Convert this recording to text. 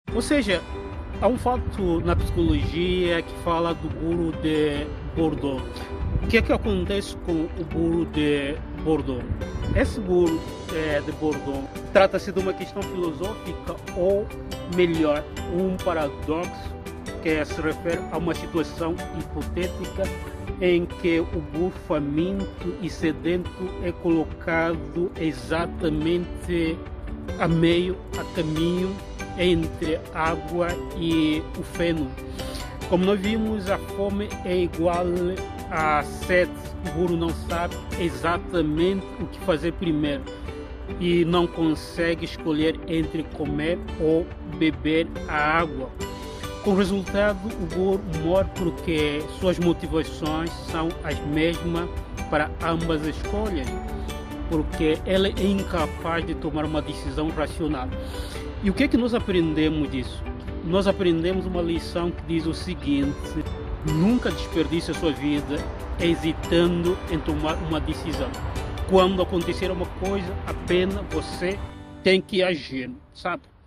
Ou seja, há um fato na psicologia que fala do guru de Bordeaux. O que é que acontece com o guru de Bordeaux? Esse guru de Bordeaux trata-se de uma questão filosófica, ou melhor, um paradoxo que se refere a uma situação hipotética em que o guru faminto e sedento é colocado exatamente a meio, a caminho entre água e o feno. Como nós vimos, a fome é igual a sede. O guru não sabe exatamente o que fazer primeiro e não consegue escolher entre comer ou beber a água. Com resultado, o guru morre porque suas motivações são as mesmas para ambas as escolhas, porque ele é incapaz de tomar uma decisão racional. E o que é que nós aprendemos disso? Nós aprendemos uma lição que diz o seguinte: nunca desperdice a sua vida hesitando em tomar uma decisão. Quando acontecer uma coisa, apenas você tem que agir, sabe?